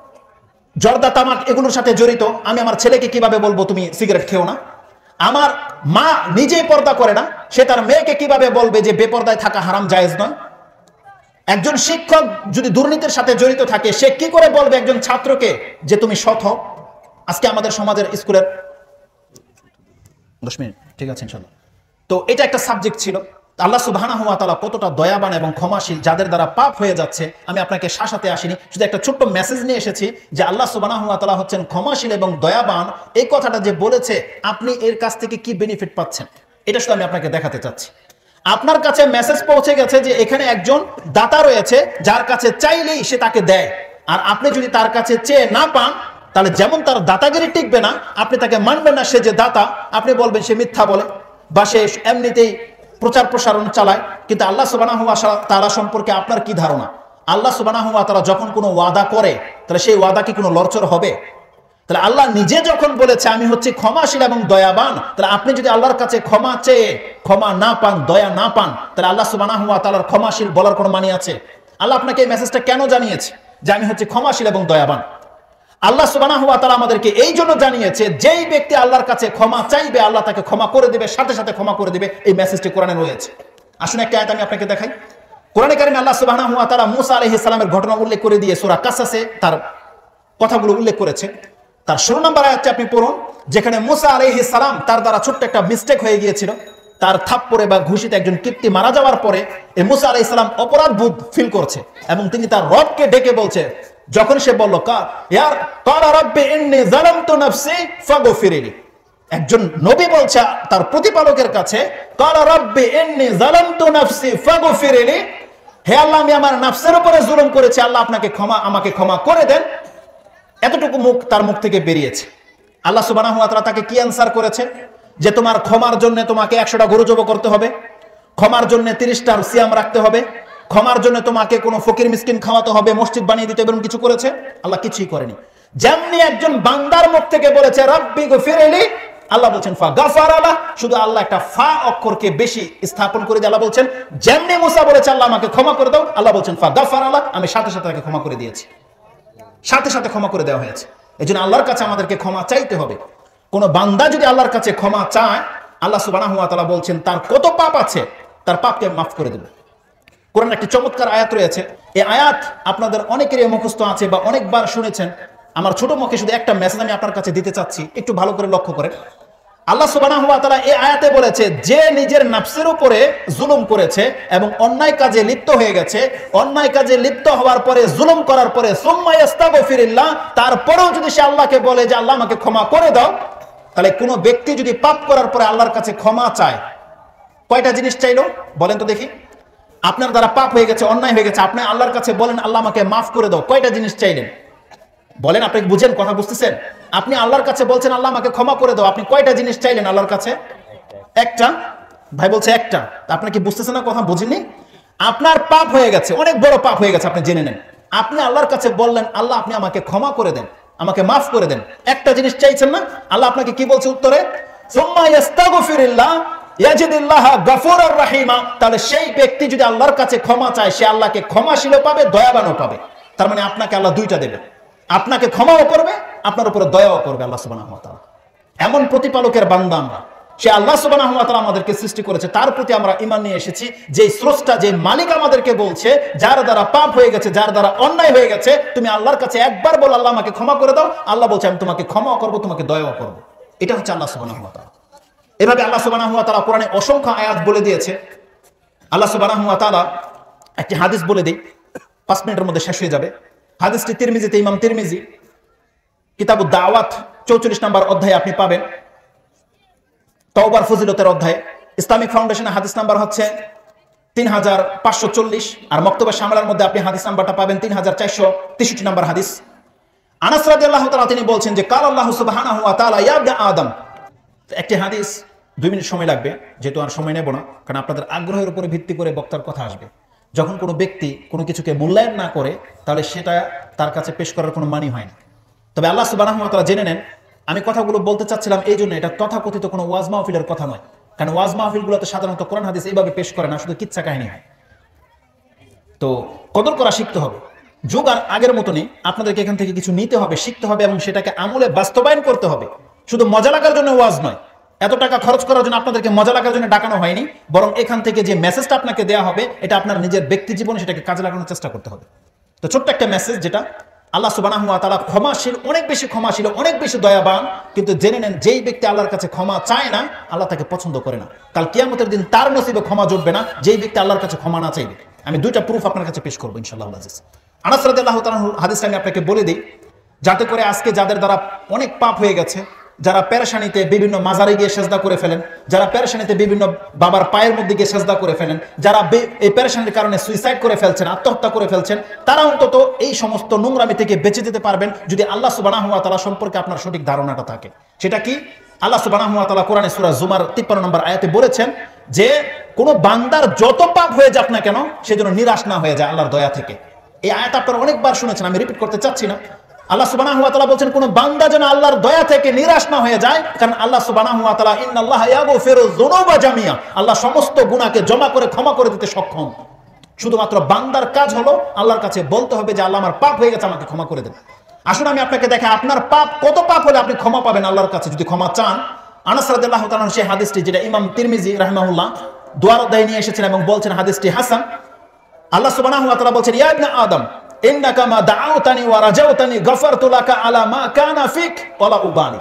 জর্দা, তামাক এগুলোর সাথে জড়িত, আমি আমার ছেলেকে কিভাবে বলবো তুমি সিগারেট খেও না? আমার মা নিজেই পর্দা করে না, সে তার মেয়েকে কিভাবে বলবে যে বেপর্দায় থাকা হারাম জায়েজ নয়? একজন শিক্ষক যদি দুর্নীতির সাথে জড়িত থাকে, সে কি করে বলবে একজন ছাত্রকে যে তুমি সৎ হও? আজকে আমাদের সমাজের স্কুলের দশ মিনিট ঠিক আছে ইনশাআল্লাহ। তো এটা একটা সাবজেক্ট ছিল। আল্লাহ সুবহানাহু ওয়া তাআলা কতটা দয়াবান এবং ক্ষমাশীল, যাদের দ্বারা পাপ হয়ে যাচ্ছে। আমি আপনাকে শাসাতে আসিনি, শুধু একটা ছোট্ট মেসেজ নিয়ে এসেছি যে আল্লাহ সুবহানাহু ওয়া তাআলা হচ্ছেন ক্ষমাশীল এবং দয়াবান। এই কথাটা যে বলেছে, আপনি এর কাছ থেকে কি বেনিফিট পাচ্ছেন, এটা শুধু আমি আপনাকে দেখাতে চাচ্ছি। আপনার কাছে মেসেজ পৌঁছে গেছে যে এখানে একজন দাতা রয়েছে, যার কাছে চাইলেই সে তাকে দেয়। আর আপনি যদি তার কাছে চেয়ে না পান, তাহলে যেমন তার দাতাগিরি টিকবে না, আপনি তাকে মানবেন না সে যে দাতা, আপনি বলবেন সে মিথ্যা বলে বা সে এমনিতেই প্রচার প্রসারণ চালায়। কিন্তু আল্লাহ সুবহানাহু ওয়া তাআলা সম্পর্কে আপনার কি ধারণা? আল্লাহ সুবহানাহু ওয়া তাআলা যখন কোনো ওয়াদা করে, তাহলে সেই ওয়াদা কি কোনো লড়চড় হবে? তাহলে আল্লাহ নিজে যখন বলেছে আমি হচ্ছে ক্ষমাশীল এবং দয়াবান, তাহলে আপনি যদি আল্লাহর কাছে ক্ষমা চেয়ে ক্ষমা না পান, দয়া না পান, তাহলে আল্লাহ সুবহানাহু ওয়া তাআলার ক্ষমাশীল বলার কোনো মানে আছে? আল্লাহ আপনাকে এই মেসেজটা কেন জানিয়েছে যে আমি হচ্ছে ক্ষমাশীল এবং দয়াবান? আল্লাহ সুবহানাহু ওয়া তাআলা আমাদেরকে এই জন্য জানিয়েছে, যেই ব্যক্তি আল্লাহর কাছে ক্ষমা চাইবে, আল্লাহ তাকে ক্ষমা করে দেবে, সাথে সাথে ক্ষমা করে দেবে। এই মেসেজটি কোরআনে রয়েছে। আসুন একটা আয়াত আমি আপনাকে দেখাই। কোরআনে কারিমে আল্লাহ সুবহানাহু ওয়া তাআলা মুসা আলাইহিস সালামের ঘটনা উল্লেখ করে দিয়ে সূরা কাসাসে তার কথাগুলো উল্লেখ করেছে। তার ষোলো নম্বর আয়াতটি আপনি পড়ুন, যেখানে মুসা আলাইহিস সালাম, তার দ্বারা ছোট্ট একটা মিস্টেক হয়ে গিয়েছিল। তার থাপ্পড়ে বা ঘুষিতে একজন কিপ্তি মারা যাওয়ার পরে এই মুসা আলাইহিস সালাম অপরাধ বোধ ফিল করছে এবং তিনি তার রবকে ডেকে বলছে, যখন সে বলল ইয়ার ক্বালা রাব্বি ইন্নী যালামতু নাফসি ফাগফিরলি, একজন নবী বলছে তার প্রতিপালকের কাছে, ক্বালা রাব্বি ইন্নী যালামতু নাফসি ফাগফিরলি, হে আল্লাহ আমি আমার নফসের উপরে জুলুম করেছি, আল্লাহ আপনাকে ক্ষমা আমাকে ক্ষমা করে দেন। এতটুকু মুখ তার মুখ থেকে বেরিয়েছে। আল্লাহ সুবহানাহু ওয়া তাআলা তাকে কি অ্যানসার করেছে যে তোমার ক্ষমার জন্য তোমাকে একশোটা গরু জবাই করতে হবে, ক্ষমার জন্য তিরিশটা সিয়াম রাখতে হবে, ক্ষমার জন্য তোমাকে কোনো ফকির মিসকিন খাওয়াতে হবে, মসজিদ বানিয়ে দিতে হবে, এরকম কিছু করেছে? আল্লাহ কিছুই করেনি। যেমনি একজন বান্দার মুখ থেকে বলেছে রাব্বি গফিরলি, আল্লাহ বলছেন ফা গাফারা লাহ, শুধু আল্লাহ একটা ফা অক্ষরকে বেশি স্থাপন করে দিয়ে আল্লাহ বলছেন যেমনি মুসা বলেছে আল্লাহ আমাকে ক্ষমা করে দাও, আল্লাহ বলছেন ফা গাফারা লাহ, আমি সাথে সাথে তাকে ক্ষমা করে দিয়েছি, সাথে সাথে ক্ষমা করে দেওয়া হয়েছে। এই জন্য আল্লাহর কাছে আমাদেরকে ক্ষমা চাইতে হবে। কোন বান্দা যদি আল্লাহর কাছে ক্ষমা চায়, আল্লাহ সুবহানাহু ওয়া তাআলা বলছেন তার কত পাপ আছে তার পাপকে মাফ করে দেবে। কোরআন একটি চমৎকার আয়াত রয়েছে, এই আয়াত আপনাদের অনেকেরই মুখস্থ আছে বা অনেকবার শুনেছেন। আমার ছোট মুখে শুধু একটা মেসেজ আমি আপনার কাছে দিতে চাচ্ছি, একটু ভালো করে লক্ষ্য করেন। আল্লাহ সুবহানাহু ওয়া তাআলা এই আয়াতে বলেছে যে নিজের নফসের উপরে জুলুম করেছে এবং অন্যায় কাজে লিপ্ত হয়ে গেছে, অন্যায় কাজে লিপ্ত হওয়ার পরে জুলুম করার পরে সুম্মা ইস্তাগফিরিল্লাহ, তারপরেও যদি সে আল্লাহকে বলে যে আল্লাহ আমাকে ক্ষমা করে দাও, তাহলে কোনো ব্যক্তি যদি পাপ করার পরে আল্লাহর কাছে ক্ষমা চায়, কয়টা জিনিস চাইলো বলেন তো দেখি? আপনার দ্বারা পাপ হয়ে গেছে, অন্যায় হয়ে গেছে, আপনি আল্লাহর কাছে বলেন আল্লাহ আমাকে মাফ করে দাও, কয়টা জিনিস চাইলেন বলেন? আপনি বুঝেন, কথা বুঝতেছেন? আপনি আল্লাহর কাছে বলছেন আল্লাহ আমাকে ক্ষমা করে দাও, আপনি কয়টা জিনিস চাইলেন আল্লাহর কাছে? একটা। ভাই বলছে একটা। আপনি কি বুঝতেছেন না? কথা বুঝিনি? আপনার পাপ হয়ে গেছে, অনেক বড় পাপ হয়ে গেছে, আপনি জেনে নেন। আপনি আল্লাহর কাছে বললেন আল্লাহ আপনি আমাকে ক্ষমা করে দেন, আমাকে মাফ করে দেন, একটা জিনিস চাইছেন না? আল্লাহ আপনাকে কি বলছে উত্তরে? সুম্মা ইস্তাগফিরিল্লাহ ইয়াজিদিল্লাহ গফুরুর রাহিমা। তাহলে সেই ব্যক্তি যদি আল্লাহর কাছে ক্ষমা চায়, সে আল্লাহকে ক্ষমাশীলও পাবে, দয়াবানও পাবে। তার মানে আপনাকে আল্লাহ দুইটা দেবে, আপনাকে ক্ষমাও করবে, আপনার উপরে দয়াও করবে আল্লাহ সুবহানাহু ওয়া তাআলা। এমন প্রতিপালকের বান্দা আমরা। সে আল্লাহ সুবহানাহু ওয়া তাআলা আমাদেরকে সৃষ্টি করেছে, তার প্রতি আমরা ঈমান নিয়ে এসেছি। যে স্রষ্টা, যে মালিক আমাদেরকে বলছে যার দ্বারা পাপ হয়ে গেছে, যার দ্বারা অন্যায় হয়ে গেছে, তুমি আল্লাহর কাছে একবার বল আল্লাহ আমাকে ক্ষমা করে দাও, আল্লাহ বলছে আমি তোমাকে ক্ষমাও করবো, তোমাকে দয়াও করবো। এটা হচ্ছে আল্লাহ সুবহানাহু ওয়া তাআলা। এভাবে আল্লাহ সুবহানাহু ওয়া তাআলা কোরআনে অসংখ্য আয়াত বলে দিয়েছে। আল্লাহ সুবহানাহু ওয়া তাআলা একটি হাদিস বলে দেই, পাঁচ মিনিটের মধ্যে শেষ হয়ে যাবে। হাদিসটি তিরমিজিতে, ইমাম তিরমিজি কিতাবুদ দাওয়াত চৌচল্লিশ নম্বর অধ্যায়ে আপনি পাবেন, তওবার ফজিলতের অধ্যায়। ইসলামিক ফাউন্ডেশনের হাদিস নাম্বার হচ্ছে তিন হাজার পাঁচশো চল্লিশ, আর মক্তবা শামিলার মধ্যে আপনি হাদিস নাম্বারটা পাবেন তিন হাজার চারশো তেষট্টি নম্বর হাদিস। আনাস রাদিয়াল্লাহু তাআলা তিনি বলছেন যে কাল আল্লাহ সুবহানাহু ওয়া তাআলা ইয়া ইবনা আদম। একটি হাদিস, দুই মিনিট সময় লাগবে, যেহেতু আর সময় নেব না, কারণ আপনাদের আগ্রহের উপরে ভিত্তি করে বক্তার কথা আসবে। যখন কোনো ব্যক্তি কোনো কিছুকে মূল্যায়ন না করে, তাহলে সেটা তার কাছে পেশ করার কোনো মানি হয় না। তবে আল্লাহ সুবহানাহু ওয়া তাআলা জেনে নেন, আমি কথাগুলো বলতে চাচ্ছিলাম এই জন্য, এটা তথাকথিত কোনো ওয়াজ মাহফিলের কথা নয়, কারণ ওয়াজ মাহফিলগুলোতে সাধারণত কোরআন হাদিস এইভাবে পেশ করে না, শুধু কিচ্ছা কাহিনী হয়। তো কদর করা শিখতে হবে। যুগ আর আগের মতনই আপনাদেরকে এখান থেকে কিছু নিতে হবে, শিখতে হবে এবং সেটাকে আমলে বাস্তবায়ন করতে হবে। শুধু মজা লাগার জন্য ওয়াজ নয়, এত টাকা খরচ করার জন্য আপনাদেরকে মজা লাগার জন্য ডাকানো হয়নি, বরং এখান থেকে যে মেসেজটা আপনাকে দেওয়া হবে, এটা আপনার নিজের ব্যক্তি জীবনে সেটাকে কাজে লাগানোর চেষ্টা করতে হবে। তো ছোট্ট একটা মেসেজ, যেটা আল্লাহ সুবহানাহু ওয়া তাআলা ক্ষমাশীল, অনেক বেশি ক্ষমাশীল, অনেক বেশি দয়াবান। কিন্তু জেনে নেন, যেই ব্যক্তি আল্লাহর কাছে ক্ষমা চায় না, আল্লাহ তাকে পছন্দ করে না। কাল কিয়ামতের দিন তার নসিবে ক্ষমা জুটবে না, যেই ব্যক্তি আল্লাহর কাছে ক্ষমা না চাইবে। আমি দুইটা প্রুফ আপনার কাছে পেশ করবো ইনশাআল্লাহ আজিজ। আনাস রাদিয়াল্লাহু তাআলা হাদিসটা আমি আপনাকে বলে দিই, যাতে করে আজকে যাদের দ্বারা অনেক পাপ হয়ে গেছে, যারা পেরেশানিতে বিভিন্ন মাজারে গিয়ে সেজদা করে ফেলেন, যারা পেরেশানিতে বিভিন্ন বাবার পায়ের মধ্যে গিয়ে সেজদা করে ফেলেন, যারা এই পেরেশানির কারণে সুইসাইড করে ফেলছেন, আত্মহত্যা করে ফেলছেন, তারা অন্তত এই সমস্ত নোংরামি থেকে বেঁচে যেতে পারবেন যদি আল্লাহ সুবহানাহু ওয়া তাআলা সম্পর্কে আপনার সঠিক ধারণাটা থাকে। সেটা কি? আল্লাহ সুবহানাহু ওয়া তাআলা কোরআনে সূরা জুমার তিপ্পান্ন নম্বর আয়াতে বলেছেন যে কোন বান্দার যত পাপ হয়ে যাক না কেন, সে যেন নিরাশ না হয়ে যায় আল্লাহর দয়া থেকে। এই আয়াত আপনারা অনেকবার শুনেছেন, আমি রিপিট করতে চাচ্ছি না। আল্লাহ সুবহানাহু ওয়া তাআলা বলছেন কোন বান্দা যেন আল্লাহর দয়া থেকে নিরাশ না হয়ে যায়, কারণ আল্লাহ সুবহানাহু ওয়া তাআলা ইন্নাল্লাহা ইয়াগফিরু যুনুবা জামিয়া, আল্লাহ সমস্ত গুনাহকে জমা করে ক্ষমা করে দিতে সক্ষম। শুধুমাত্র বান্দার কাজ হলো আল্লাহর কাছে বলতে হবে যে আল্লাহ আমার পাপ হয়ে গেছে, আমাকে ক্ষমা করে দেন। আসুন আমি আপনাকে দেখাই আপনার পাপ কত পাপ হলে আপনি ক্ষমা পাবেন আল্লাহর কাছে যদি ক্ষমা চান। আনাস রাদিয়াল্লাহু তাআলা সেই হাদিসটি, যেটা ইমাম তিরমিজি রাহিমাহুল্লাহ দুয়ার অধ্যায়ে নিয়ে এসেছেন এবং বলছেন হাদিসটি হাসান। আল্লাহ সুবহানাহু ওয়া তাআলা বলছেন ইয়া ইবনা আদম ইন্নাকা মা দাআউতানি ওয়া রাজাউতানি গফারতু লাকা আলা মা কানা ফিক ওয়ালা উবানি।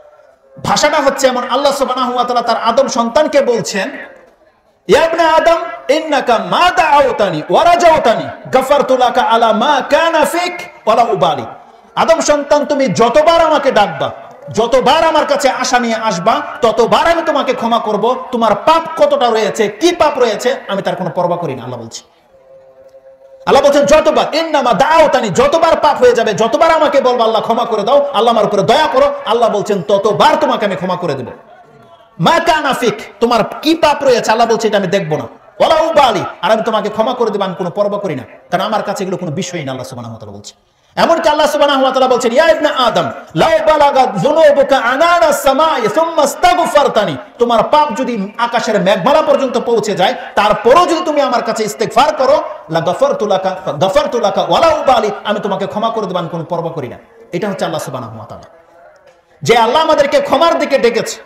ভাষাটা হচ্ছে এমন, আল্লাহ সুবহানাহু ওয়া তাআলা তার আদম সন্তানকে বলছেন ইয়া ইবনা আদম ইন্নাকা মা দাআউতানি ওয়া রাজাউতানি গফারতু লাকা আলা মা কানা ফিক ওয়ালা উবানি। আদম সন্তান, তুমি যতবার আমাকে ডাকবা, যতবার আমার কাছে আশা নিয়ে আসবা, ততবার আমি তোমাকে ক্ষমা করব। তোমার পাপ কতটা রয়েছে, কি পাপ রয়েছে, আমি তার কোনো পরোয়া করি না, আল্লাহ বলছি। আল্লাহ বলছেন যতবার ইন্নামা দাওতানি, যতবার পাপ হয়ে যাবে, যতবার আমাকে বলবো আল্লাহ ক্ষমা করে দাও, আল্লাহ আমার উপরে দয়া করো, আল্লাহ বলছেন ততবার তোমাকে আমি ক্ষমা করে দেব। মা কানা ফিক, তোমার কি পাপ রয়েছে আল্লাহ বলছে এটা আমি দেখবো না। ওয়ালা উবালি, আর আমি তোমাকে ক্ষমা করে দেব, আমি কোনো পরোয়া করি না, কারণ আমার কাছে এগুলো কোনো বিষয়ই না। আল্লাহ সুবহানাহু ওয়া তাআলা বলছে। এমনকি আল্লাহ সুবহানাহু ওয়া তাআলা বলছেন ইয়া ইবনে আদম লাউ বালাগাত যুনুবুকা আনানা সামাই সুম্মা ইস্তাগফারতানি, তোমার পাপ যদি আকাশের মেঘমালা পর্যন্ত পৌঁছে যায়, তারপরও যদি তুমি আমার কাছে ইস্তেগফার করো, লা গফারতু লাকা গফারতু লাকা ওয়ালা উবালি, আমি তোমাকে ক্ষমা করে দেব, আমি কোনো পরোয়া করি না। এটা হচ্ছে আল্লাহ সুবহানাহু ওয়া তাআলা, যে আল্লাহ আমাদেরকে ক্ষমার দিকে ডেকেছে।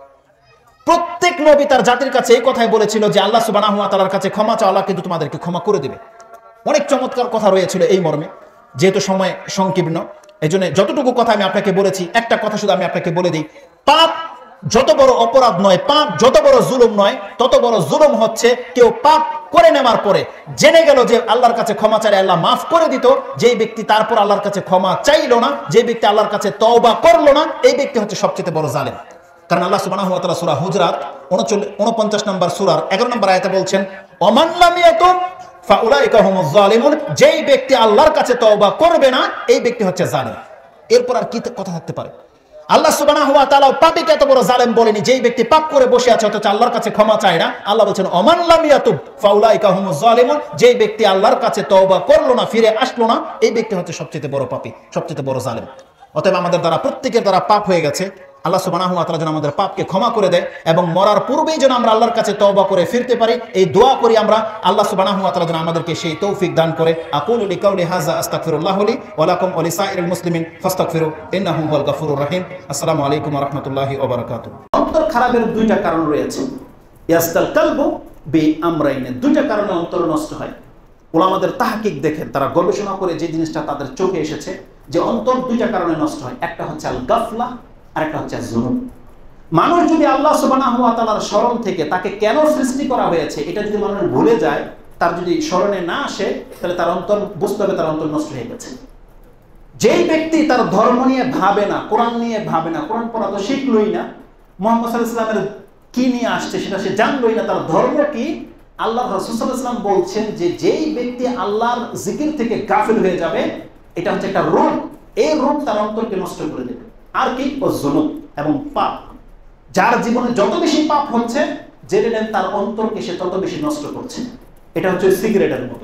প্রত্যেক নবী তার জাতির কাছে এই কথাই বলেছিল যে আল্লাহ সুবহানাহু ওয়া তাআলার কাছে ক্ষমা চাও, আল্লাহ কিন্তু তোমাদেরকে ক্ষমা করে দিবে। অনেক চমৎকার কথা রয়েছিল এই মর্মে, যেহেতু সময় সংকীর্ণ এই জন্য যতটুকু কথা আমি আপনাকে বলেছি, একটা কথা শুধু আমি আপনাকে বলে দিই। পাপ যত বড় অপরাধ নয়, পাপ যত বড় জুলুম নয়, তত বড় জুলুম হচ্ছে কেউ পাপ করে নেওয়ার পরে জেনে গেল যে আল্লাহর কাছে ক্ষমা চাইলে আল্লাহ মাফ করে দিত, যেই ব্যক্তি তারপর আল্লাহর কাছে ক্ষমা চাইলো না, যে ব্যক্তি আল্লাহর কাছে তওবা করলো না, এই ব্যক্তি হচ্ছে সবচেয়ে বড় জালেম। কারণ আল্লাহ সুবহানাহু ওয়া তাআলা সূরা হুজরাত উনপঞ্চাশ নম্বর সূরার এগারো নম্বর আয়াতে বলছেন ওমান লাম ইয়াতুব ফাউলাইকা হুমুজ জালিমুন, যেই ব্যক্তি আল্লাহর কাছে তওবা করবে না, এই ব্যক্তি হচ্ছে জালেম। এরপর আর কি কথা থাকতে পারে? আল্লাহ সুবহানাহু ওয়া তাআলা পাপীকে এত বড় জালেম বলেনি, যেই ব্যক্তি পাপ করে বসে আছে অথচ আল্লাহর কাছে ক্ষমা চায় না। আল্লাহ বলছেন ওমান লাম ইয়াতুব ফাউলাইকা হুমুজ জালিমুন, যেই ব্যক্তি আল্লাহর কাছে তওবা করলো না, ফিরে আসলো না, এই ব্যক্তি হচ্ছে সবচেয়ে বড় পাপী, সবচেয়ে বড় জালেম। অতএব আমাদের দ্বারা প্রত্যেকের দ্বারা পাপ হয়ে গেছে, আল্লাহ সুবহানাহু ওয়া তাআলা যেন আমাদের পাপকে ক্ষমা করে দেয় এবং মরার পূর্বেই যেন আমরা আল্লাহর কাছে তওবা করে ফিরতে পারি, এই দোয়া করি আমরা। আল্লাহ সুবহানাহু ওয়া তাআলা যেন আমাদেরকে সেই তৌফিক দান করে। আকুলু লিকাউলি হাযা আস্তাগফিরুল্লাহ লি ওয়া লাকুম ওয়া লিসাইরিল মুসলিমিন ফাস্তাগফিরু ইন্নাহু হুয়াল গফুরুর রহিম। আসসালামু আলাইকুম ওয়া রাহমাতুল্লাহি ওয়া বারাকাতুহু। অন্তর খারাপের দুইটা কারণ রয়েছে। ইয়াসতাল কালবু বি আমরাইন, দুইটা কারণে অন্তর নষ্ট হয়। উলামাদের তাহকিক দেখেন, তারা গবেষণা করে যে জিনিসটা তাদের চোখে এসেছে যে অন্তর দুইটা কারণে নষ্ট হয়। একটা হচ্ছে আল গাফলা, আর একটা হচ্ছে যুনুব। মানুষ যদি আল্লাহ সুবহানাহু ওয়া তাআলার স্মরণ থেকে, তাকে কেন সৃষ্টি করা হয়েছে এটা যদি মানুষ ভুলে যায়, তার যদি স্মরণে না আসে, তাহলে তার অন্তর বুঝতে হবে তার অন্তর নষ্ট হয়ে গেছে। যেই ব্যক্তি তার ধর্ম নিয়ে ভাবে না, কোরআন নিয়ে ভাবে না, কোরআন পড়া তো শিখলই না, মুহাম্মদ সাল্লাল্লাহু আলাইহি ওয়াসাল্লামের কি নিয়ে আসছে সেটা সে জানলই না, তার ধর্ম কি, আল্লাহ রাসূল সাল্লাল্লাহু আলাইহি ওয়াসাল্লাম বলছেন যে যেই ব্যক্তি আল্লাহর জিকির থেকে গাফিল হয়ে যাবে, এটা হচ্ছে একটা রোগ, এই রোগ তার অন্তরকে নষ্ট করে দেবে। আর কি? ও যুনুব এবং পাপ। যার জীবনে যত বেশি পাপ হচ্ছে, জেনে নেন তার অন্তরকে সে তত বেশি নষ্ট করছে। এটা হচ্ছে সিগারেটের মতো।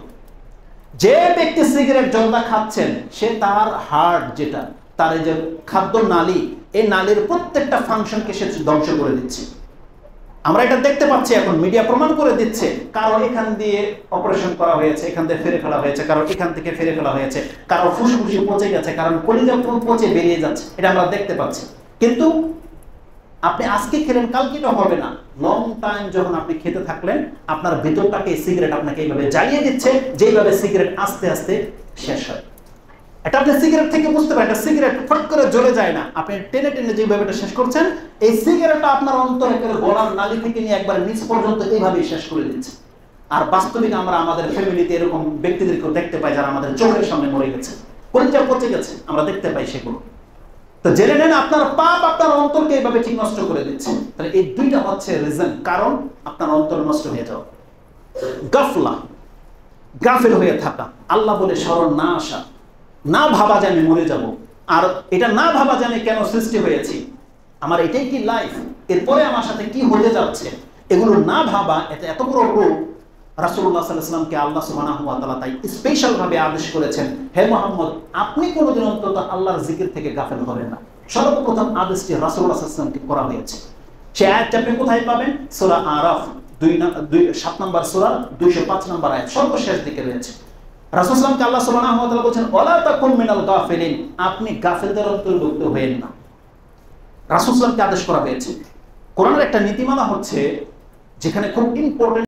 যে ব্যক্তি সিগারেট জর্দা খাচ্ছেন, সে তার হার্ট, যেটা তার এই যে খাদ্য নালী, এই নালীর প্রত্যেকটা ফাংশনকে সে ধ্বংস করে দিচ্ছে। আমরা এটা দেখতে পাচ্ছি, এখন মিডিয়া প্রমাণ করে দিচ্ছে। কারো এখান দিয়ে অপারেশন করা হয়েছে, এখান থেকে ফেরে ফেলা হয়েছে, কারো এখান থেকে ফেরে ফেলা হয়েছে, কারো ফুসফুসে পচে গেছে, কারণ কলিজা পচে বেরিয়ে যাচ্ছে, এটা আমরা দেখতে পাচ্ছি। কিন্তু আপনি আজকে খেলেন, কালকে তো হবে না। লং টাইম যখন আপনি খেতে থাকলেন, আপনার ভেতরটাকে সিগারেট আপনাকে এইভাবে জ্বালিয়ে দিচ্ছে, যেইভাবে সিগারেট আস্তে আস্তে শেষ হয়। এটা আপনি সিগারেট থেকে বুঝতে পারেন, এটা সিগারেট ফট করে জ্বলে যায় না, আপনি টেনে টেনে যেভাবে এটা শেষ করছেন, এই সিগারেটটা আপনার অন্তরে গলার নালী থেকে নিয়ে একবার নিচ পর্যন্ত এইভাবেই শেষ করে দিচ্ছে। আর বাস্তবিক আমরা আমাদের ফ্যামিলিতে এরকম ব্যক্তিদেরকেও দেখতে পাই যারা আমাদের চোখের সামনে মরে গেছে, কলিজা পচে গেছে, আমরা দেখতে পাই সেগুলো। তো জেনে নেন আপনার পাপ আপনার অন্তরকে এইভাবে ঠিক নষ্ট করে দিচ্ছে। তাহলে এই দুইটা হচ্ছে রিজন, কারণ আপনার অন্তর নষ্ট হয়ে যাওয়া। গাফলা, গাফিল হয়ে থাকা, আল্লাহ বলে স্মরণ না আসা, না ভাবা যে আমি মরে যাব, আর এটা না ভাবা যে আমি কেন সৃষ্টি হয়েছি, আমার এটাই কি লাইফ, এরপরে আমার সাথে কি হতে যাচ্ছে, এগুলো না ভাবা, এটা এত বড় রোগ। রাসূলুল্লাহ সাল্লাল্লাহু আলাইহি ওয়াসাল্লামকে আল্লাহ সুবহানাহু ওয়া তাআলা তাই স্পেশাল ভাবে আদেশ করেছেন, হে মুহাম্মদ, আপনি কোনোদিন অন্তত আল্লাহর জিকির থেকে গাফিল হবেন না। সর্বপ্রথম আদেশটি রাসূলুল্লাহ সাল্লাল্লাহু আলাইহি ওয়াসাল্লামকে করা হয়েছে। সেই আয়াতটা আপনি কোথায় পাবেন? সূরা আরাফ দুই সাত নম্বর সূরা দুইশো পাঁচ নম্বর আয়াত, সর্বশেষ দিকে রয়েছে। রাসূল সাল্লাল্লাহু আলাইহি ওয়াসাল্লামকে আল্লাহ সুবহানাহু ওয়া তাআলা বলেন, ওয়ালা তাকুন মিনাল গাফিলিন, আপনি গাফিলদের অন্তর্ভুক্ত হবেন না। রাসূল সাল্লাল্লাহু আলাইহি ওয়াসাল্লামকে আদেশ করা হয়েছে। কোরআনের একটা নীতিমালা হচ্ছে, যেখানে খুব ইম্পর্টেন্ট